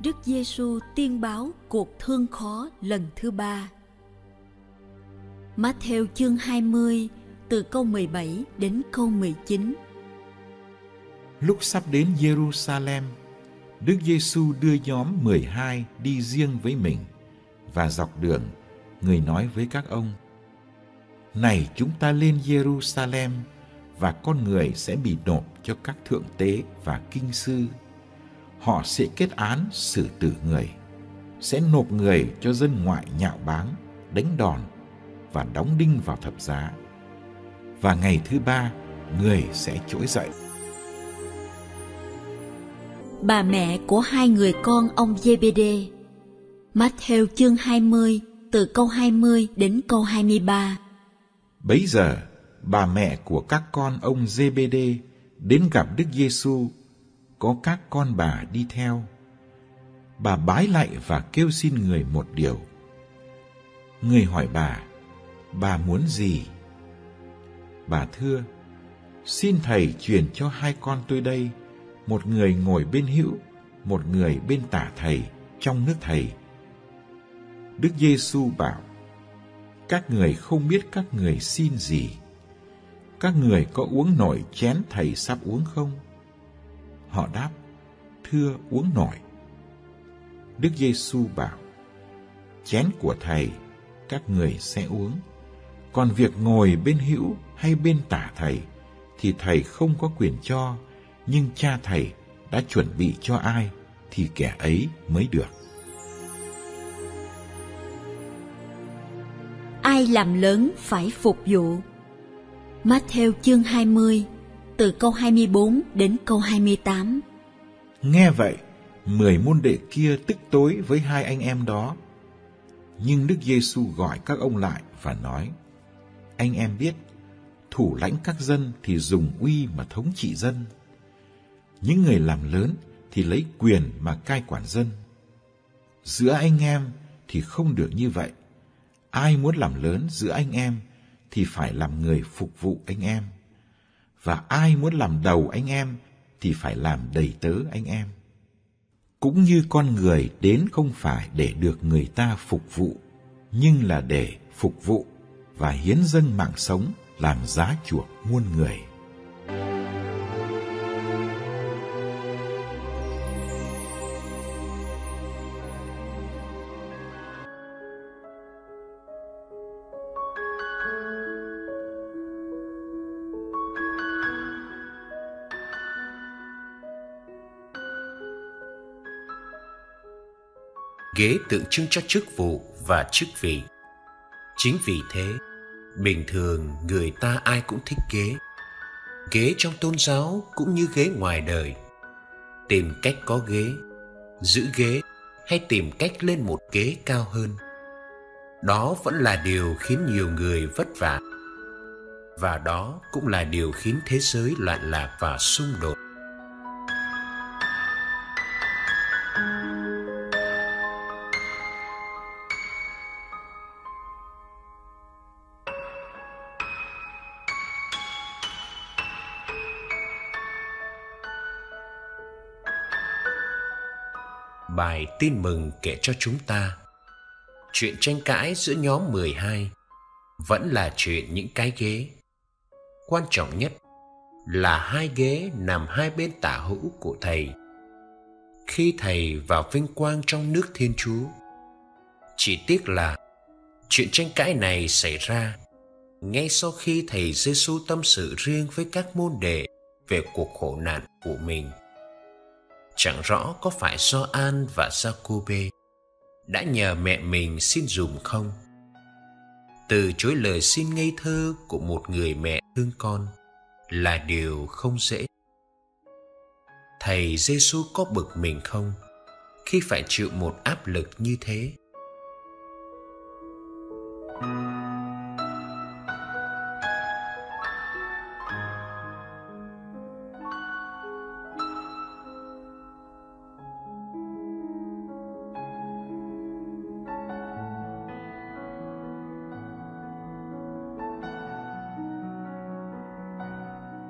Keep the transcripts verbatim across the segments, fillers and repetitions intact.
Đức Giêsu tiên báo cuộc thương khó lần thứ ba. Mát-thêu chương hai mươi từ câu mười bảy đến câu mười chín. Lúc sắp đến Giê-ru-sa-lem, Đức Giêsu đưa nhóm mười hai đi riêng với mình, và dọc đường, người nói với các ông: Này, chúng ta lên Giê-ru-sa-lem, và con người sẽ bị nộp cho các thượng tế và kinh sư. Họ sẽ kết án xử tử người, sẽ nộp người cho dân ngoại nhạo báng, đánh đòn và đóng đinh vào thập giá. Và ngày thứ ba, người sẽ trỗi dậy. Bà mẹ của hai người con ông Giê-bê-đê. Mát-thêu chương hai mươi từ câu hai mươi đến câu hai mươi ba. Bấy giờ, bà mẹ của các con ông Giê-bê-đê đến gặp Đức Giêsu, có các con bà đi theo. Bà bái lạy và kêu xin người một điều. Người hỏi bà: Bà muốn gì? Bà thưa: Xin thầy truyền cho hai con tôi đây, một người ngồi bên hữu, một người bên tả thầy trong nước thầy. Đức Giêsu bảo: Các người không biết các người xin gì. Các người có uống nổi chén thầy sắp uống không? Họ đáp: Thưa, uống nổi. Đức Giêsu bảo: Chén của thầy các người sẽ uống, còn việc ngồi bên hữu hay bên tả thầy thì thầy không có quyền cho, nhưng cha thầy đã chuẩn bị cho ai thì kẻ ấy mới được. Ai làm lớn phải phục vụ. Mát-thêu chương hai mươi từ câu hai mươi bốn đến câu hai mươi tám. Nghe vậy, mười môn đệ kia tức tối với hai anh em đó. Nhưng Đức Giêsu gọi các ông lại và nói: Anh em biết, thủ lãnh các dân thì dùng uy mà thống trị dân. Những người làm lớn thì lấy quyền mà cai quản dân. Giữa anh em thì không được như vậy. Ai muốn làm lớn giữa anh em thì phải làm người phục vụ anh em. Và ai muốn làm đầu anh em thì phải làm đầy tớ anh em. Cũng như con người đến không phải để được người ta phục vụ, nhưng là để phục vụ và hiến dâng mạng sống làm giá chuộc muôn người. Ghế tượng trưng cho chức vụ và chức vị. Chính vì thế, bình thường người ta ai cũng thích ghế. Ghế trong tôn giáo cũng như ghế ngoài đời. Tìm cách có ghế, giữ ghế hay tìm cách lên một ghế cao hơn. Đó vẫn là điều khiến nhiều người vất vả. Và đó cũng là điều khiến thế giới loạn lạc và xung đột. Bài tin mừng kể cho chúng ta chuyện tranh cãi giữa nhóm mười hai vẫn là chuyện những cái ghế. Quan trọng nhất là hai ghế nằm hai bên tả hữu của thầy khi thầy vào vinh quang trong nước Thiên Chúa. Chỉ tiếc là chuyện tranh cãi này xảy ra ngay sau khi thầy Giêsu tâm sự riêng với các môn đệ về cuộc khổ nạn của mình. Chẳng rõ có phải Gioan và Giacôbê đã nhờ mẹ mình xin dùm không. Từ chối lời xin ngây thơ của một người mẹ thương con là điều không dễ. Thầy Giêsu có bực mình không khi phải chịu một áp lực như thế?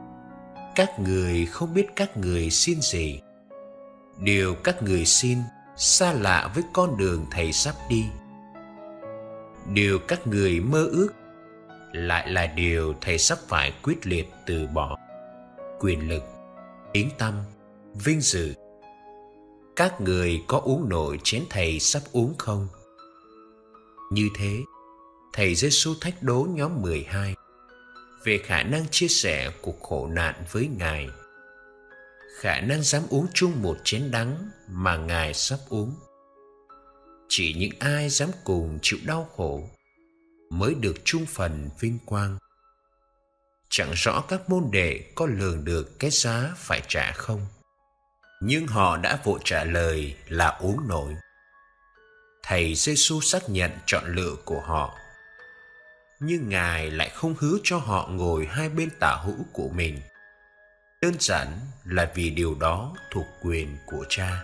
Các người không biết các người xin gì. Điều các người xin xa lạ với con đường thầy sắp đi. Điều các người mơ ước lại là điều thầy sắp phải quyết liệt từ bỏ. Quyền lực, tiếng tăm, vinh dự. Các người có uống nổi chén thầy sắp uống không? Như thế, thầy Giêsu thách đố nhóm mười hai về khả năng chia sẻ cuộc khổ nạn với Ngài, khả năng dám uống chung một chén đắng mà Ngài sắp uống. Chỉ những ai dám cùng chịu đau khổ mới được chung phần vinh quang. Chẳng rõ các môn đệ có lường được cái giá phải trả không, nhưng họ đã vội trả lời là uống nổi. Thầy Giêsu xác nhận chọn lựa của họ, nhưng Ngài lại không hứa cho họ ngồi hai bên tả hữu của mình, đơn giản là vì điều đó thuộc quyền của Cha.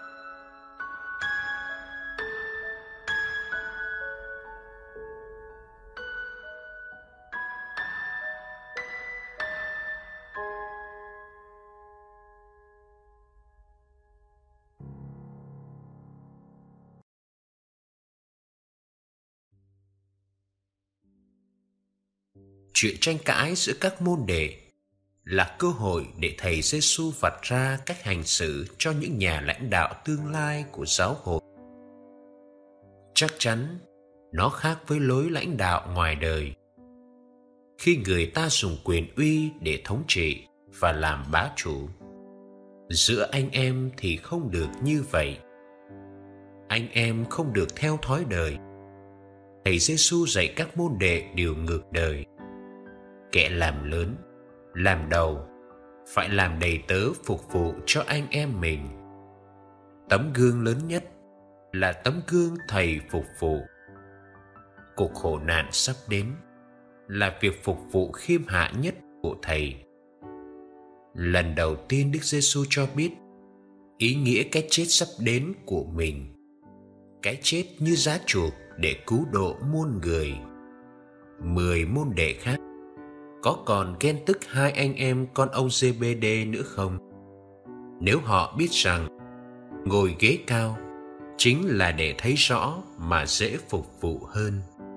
Chuyện tranh cãi giữa các môn đệ là cơ hội để thầy Giêsu vạch ra cách hành xử cho những nhà lãnh đạo tương lai của giáo hội. Chắc chắn nó khác với lối lãnh đạo ngoài đời, khi người ta dùng quyền uy để thống trị và làm bá chủ. Giữa anh em thì không được như vậy. Anh em không được theo thói đời. Thầy Giêsu dạy các môn đệ điều ngược đời. Kẻ làm lớn, làm đầu, phải làm đầy tớ phục vụ cho anh em mình. Tấm gương lớn nhất là tấm gương thầy phục vụ. Cuộc khổ nạn sắp đến là việc phục vụ khiêm hạ nhất của thầy. Lần đầu tiên Đức Giêsu cho biết ý nghĩa cái chết sắp đến của mình. Cái chết như giá chuộc để cứu độ muôn người. Mười môn đệ khác có còn ghen tức hai anh em con ông Giê-bê-đê nữa không? Nếu họ biết rằng ngồi ghế cao chính là để thấy rõ mà dễ phục vụ hơn.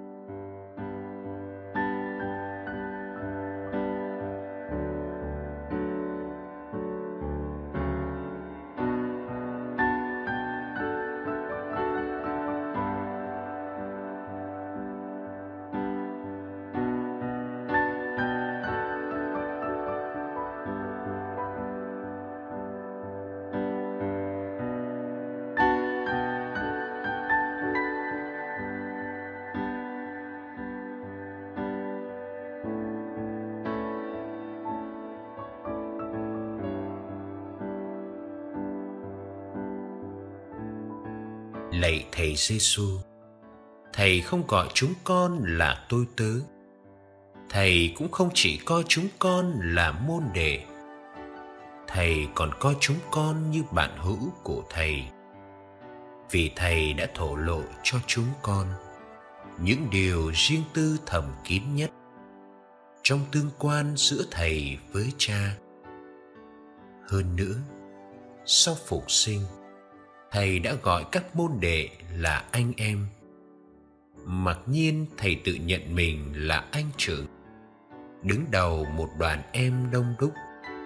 Lạy thầy Giêsu, thầy không gọi chúng con là tôi tớ. Thầy cũng không chỉ coi chúng con là môn đệ. Thầy còn coi chúng con như bạn hữu của thầy. Vì thầy đã thổ lộ cho chúng con những điều riêng tư thầm kín nhất trong tương quan giữa thầy với Cha. Hơn nữa, sau phục sinh, thầy đã gọi các môn đệ là anh em. Mặc nhiên thầy tự nhận mình là anh trưởng, đứng đầu một đoàn em đông đúc.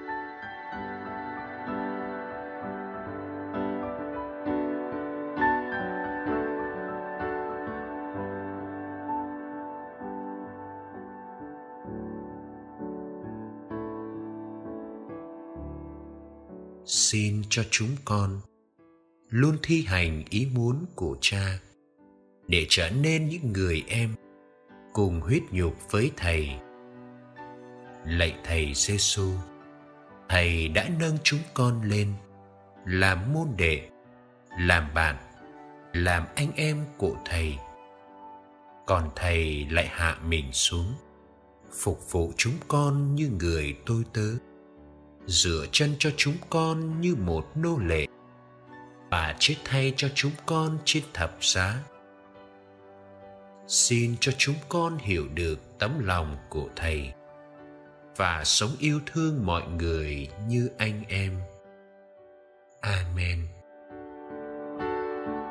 Xin cho chúng con luôn thi hành ý muốn của Cha để trở nên những người em cùng huyết nhục với thầy. Lạy thầy Giêsu, thầy đã nâng chúng con lên làm môn đệ, làm bạn, làm anh em của thầy. Còn thầy lại hạ mình xuống, phục vụ chúng con như người tôi tớ, rửa chân cho chúng con như một nô lệ, và chết thay cho chúng con trên thập giá. Xin cho chúng con hiểu được tấm lòng của thầy và sống yêu thương mọi người như anh em. Amen.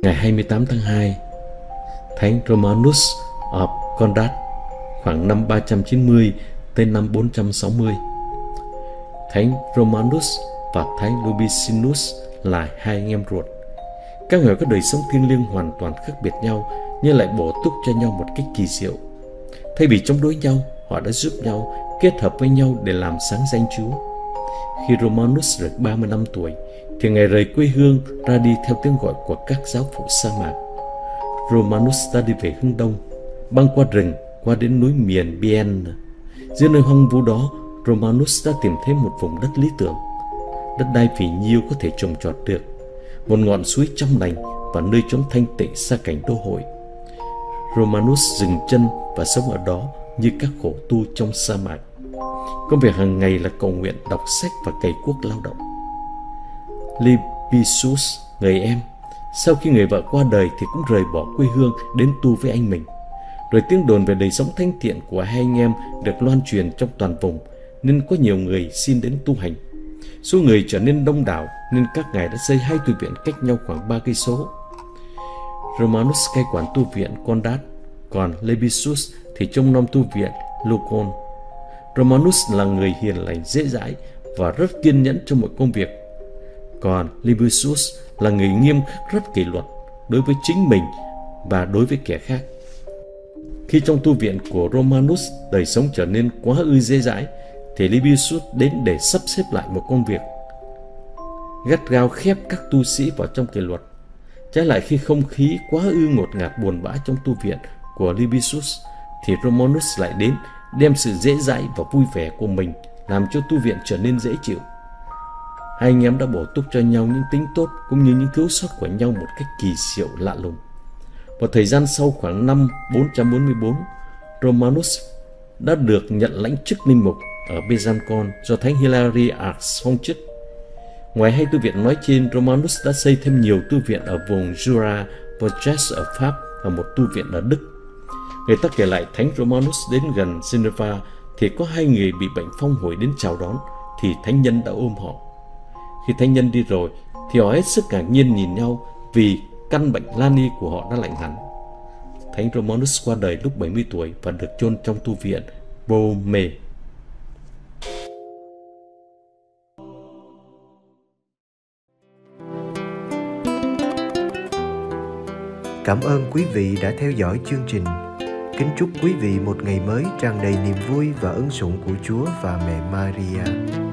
Ngày hai mươi tám tháng hai, Thánh Romanus of Condat khoảng năm ba trăm chín mươi tới năm bốn trăm sáu mươi. Thánh Romanus và Thánh Lubicinus là hai anh em ruột. Các người có đời sống thiêng liêng hoàn toàn khác biệt nhau, nhưng lại bổ túc cho nhau một cách kỳ diệu. Thay vì chống đối nhau, họ đã giúp nhau, kết hợp với nhau để làm sáng danh Chúa. Khi Romanus được ba mươi năm tuổi, thì Ngài rời quê hương ra đi theo tiếng gọi của các giáo phụ sa mạc. Romanus đã đi về hướng đông, băng qua rừng, qua đến núi miền Bienne. Dưới nơi hoang vu đó, Romanus đã tìm thấy một vùng đất lý tưởng. Đất đai phì nhiêu có thể trồng trọt được, một ngọn suối trong lành và nơi chốn thanh tịnh xa cảnh đô hội. Romanus dừng chân và sống ở đó như các khổ tu trong sa mạc. Công việc hàng ngày là cầu nguyện, đọc sách và cày cuốc lao động. Libisius, người em, sau khi người vợ qua đời thì cũng rời bỏ quê hương đến tu với anh mình. Rồi tiếng đồn về đời sống thánh thiện của hai anh em được loan truyền trong toàn vùng, nên có nhiều người xin đến tu hành. Số người trở nên đông đảo nên các ngài đã xây hai tu viện cách nhau khoảng ba cây số. Romanus cai quản tu viện Condat, còn Libisius thì trông nom tu viện Lucon. Romanus là người hiền lành, dễ dãi và rất kiên nhẫn trong mọi công việc. Còn Libisius là người nghiêm khắc, rất kỷ luật đối với chính mình và đối với kẻ khác. Khi trong tu viện của Romanus đời sống trở nên quá ư dễ dãi, thì Libisius đến để sắp xếp lại một công việc, gắt gao khép các tu sĩ vào trong kỷ luật. Trái lại, khi không khí quá ư ngột ngạt buồn bã trong tu viện của Libisius, thì Romanus lại đến đem sự dễ dãi và vui vẻ của mình làm cho tu viện trở nên dễ chịu. Hai anh em đã bổ túc cho nhau những tính tốt cũng như những thiếu sót của nhau một cách kỳ diệu lạ lùng. Một thời gian sau, khoảng năm bốn trăm bốn mươi bốn, Romanus đã được nhận lãnh chức linh mục ở Besancon do Thánh Hilary Ars phong chức. Ngoài hai tu viện nói trên, Romanus đã xây thêm nhiều tu viện ở vùng Jura, Vosges ở Pháp và một tu viện ở Đức. Người ta kể lại Thánh Romanus đến gần Geneva thì có hai người bị bệnh phong hổi đến chào đón, thì thánh nhân đã ôm họ. Khi thánh nhân đi rồi thì họ hết sức ngạc nhiên nhìn nhau vì căn bệnh Lani của họ đã lành hẳn. Thánh Romanus qua đời lúc bảy mươi tuổi và được chôn trong tu viện Beaume. Cảm ơn quý vị đã theo dõi chương trình. Kính chúc quý vị một ngày mới tràn đầy niềm vui và ân sủng của Chúa và Mẹ Maria.